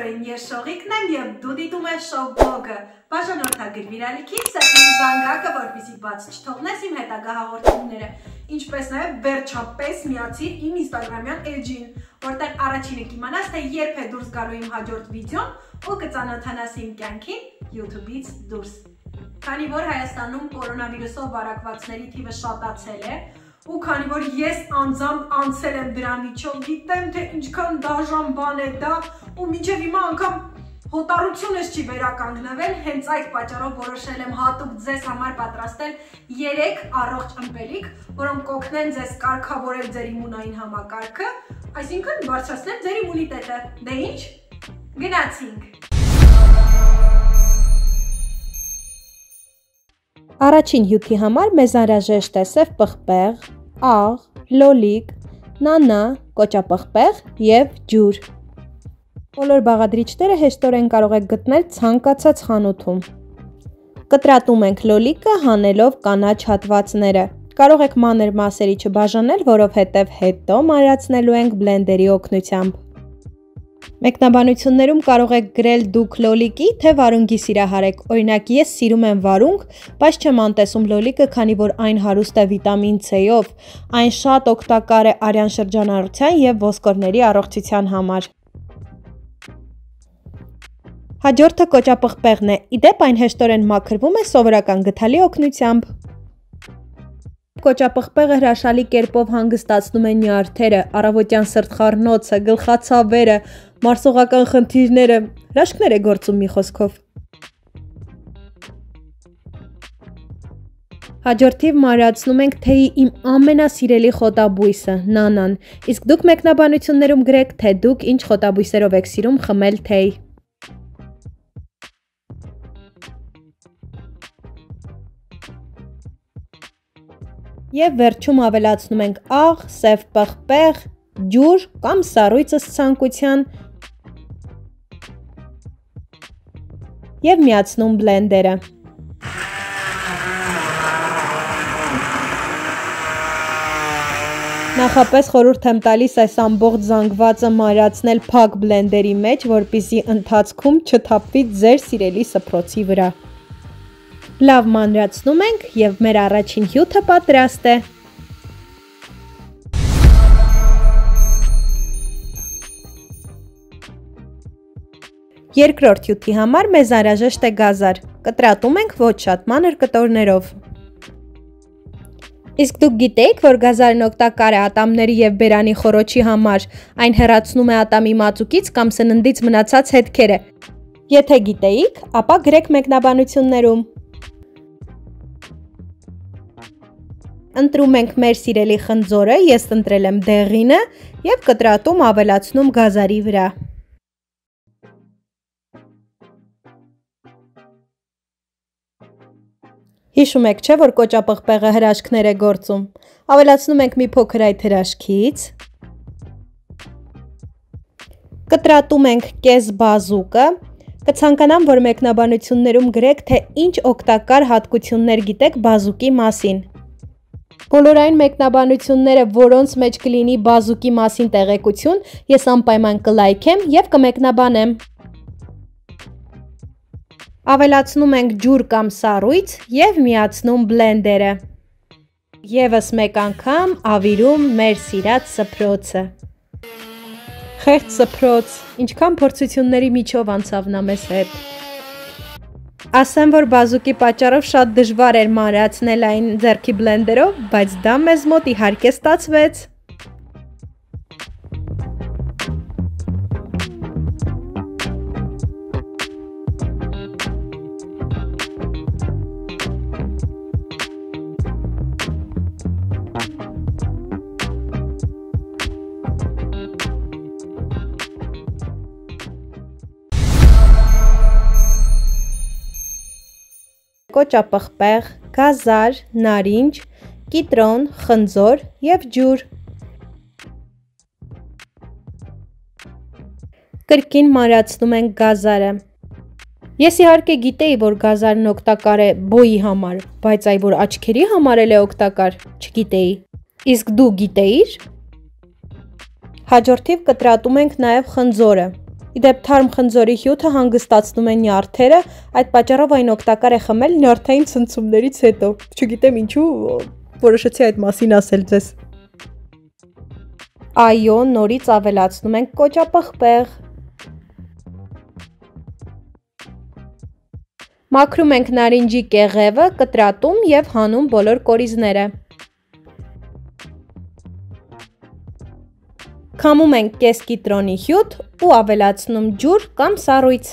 Բոլորին ես Շողիկն եմ եւ դու դիտում ես Շող բլոգը։ Բաժանորդագրվիր ալիքից, սեղմի զանգակը, որպեսզի բաց չթողնես իմ հետագա հաղորդումները։ Ինչպես նաեւ վերջապես միացիր իմ Instagram-յան էջին, որտեղ առաջինը կիմանաս, թե երբ է դուրս գալու իմ հաջորդ վիդեոն ու կծանոթանաս իմ կյանքին YouTube-ից դուրս։ Քանի որ Հայաստանում կորոնավիրուսով վարակվածների թիվը շատացել է, ու քանի որ ես անձամբ անցել եմ դրա միջով, գիտեմ թե ինչքան դաժան բան է դա, ու մինչև հիմա անգամ հոտառությունս չի վերականգնվել, հենց այդ պատճառով որոշել եմ հատուկ ձեզ համար պատրաստել 3 առողջ ըմպելիք, որոնք կօգնեն ձեզ կարգավորել ձեր իմունային համակարգը, այսինքն բարձրացնել ձեր իմունիտետը։ Դե ինչ, գնացինք։ Առաջին հյութի համար մեզ անհրաժեշտ է սև պղպեղ, աղ, լոլիկ, նանա, կոճապղպեղ և ջուր։ Բոլոր բաղադրիչները հեշտորեն կարող եք գտնել ցանկացած խանութում։ Կտրատում ենք լոլիկը հանելով կանաչ հատվածները։ Կարող եք մանր մասերի չբաժանել, որովհետև հետո մանրացնելու ենք բլենդերի օգնությամբ։ Մեկնաբանություններում կարող եք գրել դուք լոլիկի, թե վարունգի սիրահար եք, օրինակ ես սիրում եմ վարունգ, բայց չեմ անտեսում լոլիկը, քանի որ այն հարուստ է վիտամին C-ով, այն շատ օգտակար է արյան շրջանառության և ոսկորների առողջության համար։ Հաջորդը կոճապղպեղն է, իդեպ այն հեշտորեն մաքրվում է սովորական գդալի օգնությամբ։ Կոճապղպեղը հրաշալի կերպով հանգստացնում է նյարդերը, առավոտյան սրտխառնոցը, գլխացավերը, մարսողական խնդիրները, հրաշքներ է գործում մի խոսքով։ Հաջորդիվ մանրացնում ենք թեյի իմ ամենասիրելի խոտաբույսը՝ նանան, իսկ դուք մեկնաբանություններում գրեք, թե դուք ինչ խոտաբույսերով եք սիրում խմել թեյ։ Եվ վերջում ավելացնում ենք աղ, սև պղպեղ, ջուր կամ սառույցս ցանկության և միացնում բլենդերը։ Նախապես խորհուրդ եմ տալիս այս ամբողջ զանգվածը մանրացնել փակ բլենդերի մեջ, որպեսզի ընթացքում չթափվի ձեր սիրելի սփռոցի վրա։ Լավ մանրացնում ենք և մեր առաջին հյութը պատրաստ է։ Երկրորդ հյութի համար մեզ անհրաժեշտ է գազար։ Կտրատում ենք ոչ շատ մանր կտորներով։ Իսկ դուք գիտեիք, որ գազարն օգտակար է ատամների և բերանի խոռոչի համար, այն հեռացնում է ատամի մածուկից կամ սննդից մնացած հետքերը։ Եթե գիտեիք, ապա գրեք մեկնաբանություններում։ Ընտրում ենք մեր սիրելի խնձորը, ես ընտրել եմ դեղինը և կտրատում ավելացնում գազարի վրա։ Հիշում եք չէ, որ կոճապղպեղը հրաշքներ է գործում։ Ավելացնում ենք մի փոքր այդ հրաշքից։ Կտրատում ենք կես բազուկը։ Կցանկանամ, որ մեկնաբանություններում գրեք, թե ինչ օգտակար հատկություններ գիտեք բազուկի մասին։ Բոլոր այն մեկնաբանությունները, որոնց մեջ կլինի բազուկի մասին տեղեկություն, ես անպայման կլայքեմ և կմեկնաբանեմ։ Ավելացնում ենք ջուր կամ սառույց և միացնում բլենդերը։ Եվս մեկ անգամ ավիրում մեր սիրած սփռոցը։ Խեղճ սփռոց, ինչքան փորձությունների միջով անցավ նա մեզ հետ։ Ասեմ, որ բազուկի պատճառով շատ դժվար էր մանրացնել այն ձեռքի բլենդերով, բայց դա մեզ մոտ իհարկե ստացվեց։ Կոճապղպեղ, գազար, նարինջ, կիտրոն, խնձոր և ջուր։ Կրկին մանրացնում ենք գազարը։ Ես իհարկե գիտեի, որ գազարն օգտակար է բոյի համար, բայց այ որ աչքերի համար էլ է օգտակար, չգիտեի։ Իսկ դու գիտեիր։ Հաջորդիվ կտրատում ենք նաև խնձորը։ Իդեպ թարմ խնձորի հյութը հանգստացնում է նյարդերը, այդ պատճառով այն օգտակար է խմել նյարդային ցնցումներից հետո։ Չգիտեմ ինչու, որոշեցի այդ մասին ասել ձեզ։ Այո, նորից ավելացնում ենք կոճապղպեղ։ Մաքրում ենք նարինջի կեղևը, կտրատում և հանում բոլոր կորիզները։ Քամում ենք կես կիտրոնի հյութ ու ավելացնում ջուր կամ սառույց։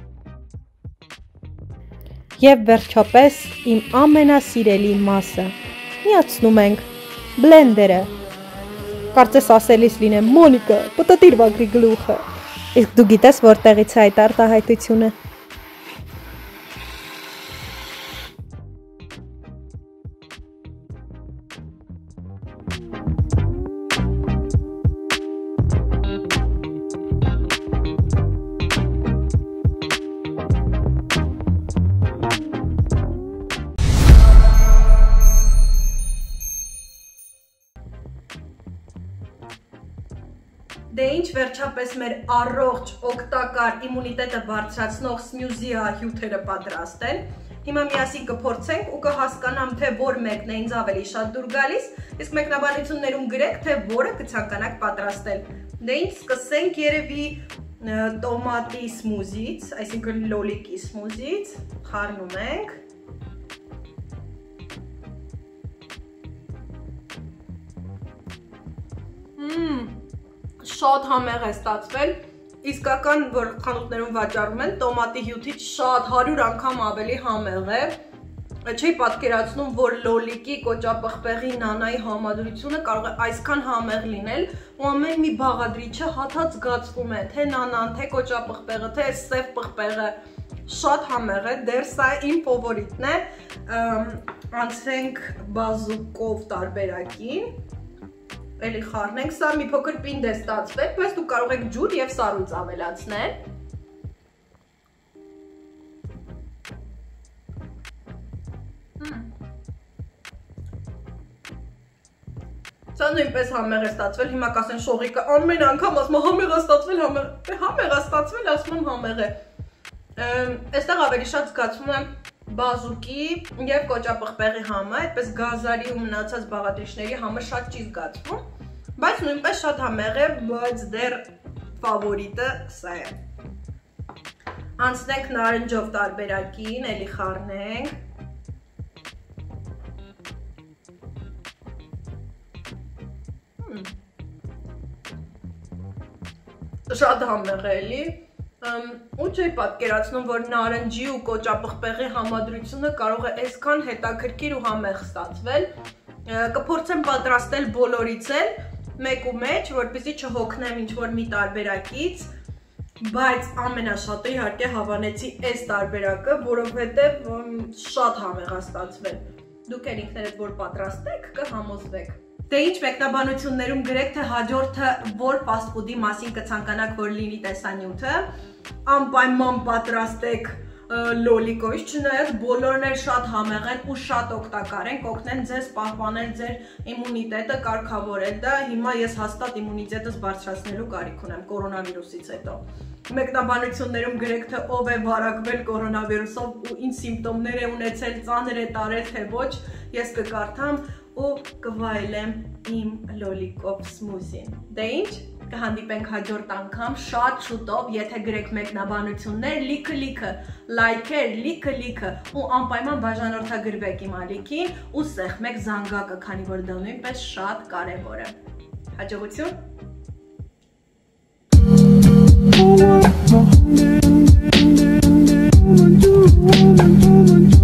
Եվ վերջապես իմ ամենասիրելի մասը։ Միացնում ենք բլենդերը։ Կարծես ասելիս լինեմ Մոնիկա, պտտիր վագրի գլուխը։ Իսկ դու գիտես որտեղից է այդ արտահայտությունը։ Դե ինչ վերջապես մեր առողջ, օգտակար իմունիտետը բարձրացնող սմյուզիա հյութերը պատրաստել։ Հիմա միասին կփորձենք ու կհասկանամ, թե որ մեկն է ինձ ավելի շատ դուր գալիս, իսկ մեկնաբանություններում գրեք, թե որը կցանկանաք պատրաստել։ Դե ինչ սկսենք երևի տոմատի սմուզից, այսինքն լոլիկի սմուզից, խառնում ենք։ Շատ համեղ է ստացվել, իսկական, որ խանութներում վաճառում են, տոմատի հյութից շատ 100 անգամ ավելի համեղ է, չի պատկերացնում, որ լոլիկի, կոճապղպեղի, նանայի համադրությունը կարող է այսքան համեղ լինել ու ամեն մի բաղադրիչը հաթած զգացվում է, թե նանան, թե կոճապղպեղը, թե սև պղպեղը, շատ համեղ է, դեռ սա իմ ֆավորիտն է, անցնենք բազուկով տարբերակին, էլի խառնենք, սա մի փոքր պինդ է ստացվել, բայց դուք կարող եք ջուր և սառույց ավելացնել։ Սա նույնպես համեղ է ստացվել, հիմա կասեն շողիկը ամեն անգամ ասում համեղ է ստացվել, համեղ է ստացվել, ասում եմ համեղ է։ Այստեղ ավելի շատ զգացվում է բազուկի և կոճապղպեղի համը, այդպես գազարի ու մնացած բաղադրիչների համը շատ չի զգացվում, բայց նույնպես շատ համեղ է, բայց դեռ ֆավորիտը սա է։ Անցնենք նարնջով տարբերակին, էլի խառնենք։ Շատ համեղ է էլի։ Ու չի պատկերացնում, որ նարնջի ու կոճապղպեղի համադրությունը կարող է այսքան հետաքրքիր ու համեղ ստացվել։ Կփորձեմ պատրաստել բոլորից էլ մեկ ու մեջ, որպեսզի չհոգնեմ ինչ-որ մի տարբերակից, բայց ամենաշատը իհարկե հավանեցի այս տարբերակը, որովհետև շատ համեղ է ստացվել։ Դուք էլ ինքներդ որ պատրաստեք, կհամոզվեք։ Դե ինչ մեկնաբանություններում գրեք, թե հաջորդը որ ֆաստ ֆուդի մասին կցանկանաք, որ լինի տեսանյութը, անպայման պատրաստեք լոլիկոյից, չնայած բոլորն էլ շատ համեղ են ու շատ օգտակար են, կօգնեն ձեզ պահպանել ձեր իմունիտետը, կարգավորել դա, հիմա ես հաստատ իմունիտետս բարձրացնելու կարիք ունեմ կորոնավիրուսից հետո։ Մեկնաբանություններում գրեք, թե ով է վարակվել կորոնավիրուսով ու ինչ սիմպտոմներ է ունեցել, ծանր է տարել, թե ոչ, ես կկարդամ ու կվայելեմ իմ լոլիկով սմուզին։ Դե ինչ, կհանդիպենք հաջորդ անգամ շատ շուտով, եթե գրեք մեկնաբանություններ, լիքը, լայքեր, լիքը ու անպայման բաժանորդագրվեք իմ ալիքին ու սեղմեք զանգակը, քանի որ դա նույնպես շատ կարևոր է։ Հաջողություն։